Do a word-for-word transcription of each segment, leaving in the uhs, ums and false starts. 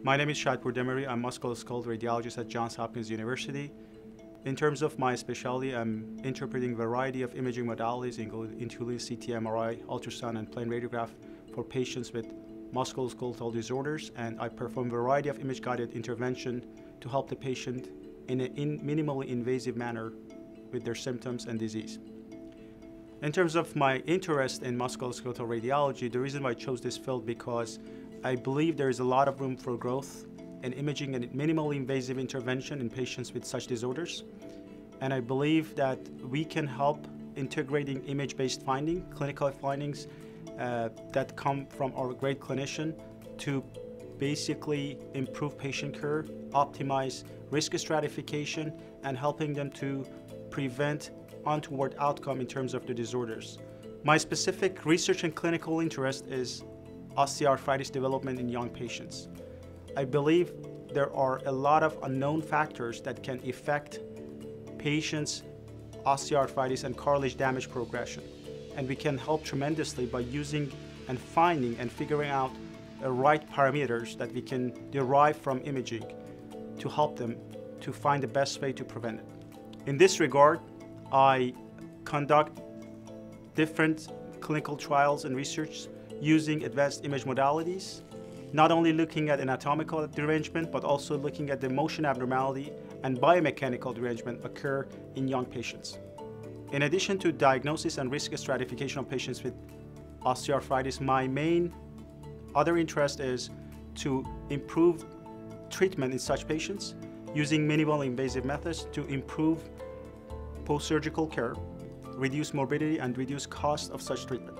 My name is Shadpour Demehri. I'm musculoskeletal radiologist at Johns Hopkins University. In terms of my specialty, I'm interpreting a variety of imaging modalities, including C T, M R I, ultrasound, and plain radiograph for patients with musculoskeletal disorders, and I perform a variety of image-guided intervention to help the patient in a in minimally invasive manner with their symptoms and disease. In terms of my interest in musculoskeletal radiology, the reason why I chose this field because I believe there is a lot of room for growth in imaging and minimally invasive intervention in patients with such disorders. And I believe that we can help integrating image-based finding, clinical findings uh, that come from our great clinician to basically improve patient care, optimize risk stratification, and helping them to prevent untoward outcome in terms of the disorders. My specific research and clinical interest is osteoarthritis development in young patients. I believe there are a lot of unknown factors that can affect patients' osteoarthritis and cartilage damage progression. And we can help tremendously by using and finding and figuring out the right parameters that we can derive from imaging to help them to find the best way to prevent it. In this regard, I conduct different clinical trials and research using advanced image modalities, not only looking at anatomical derangement, but also looking at the motion abnormality and biomechanical derangement occur in young patients. In addition to diagnosis and risk stratification of patients with osteoarthritis, my main other interest is to improve treatment in such patients using minimally invasive methods to improve post-surgical care, reduce morbidity, and reduce cost of such treatment.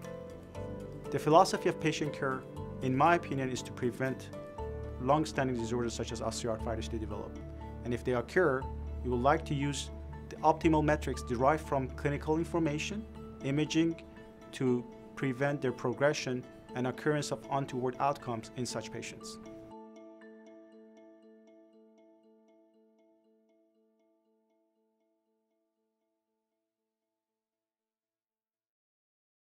The philosophy of patient care, in my opinion, is to prevent long-standing disorders such as osteoarthritis to develop. And if they occur, we would like to use the optimal metrics derived from clinical information, imaging, to prevent their progression and occurrence of untoward outcomes in such patients.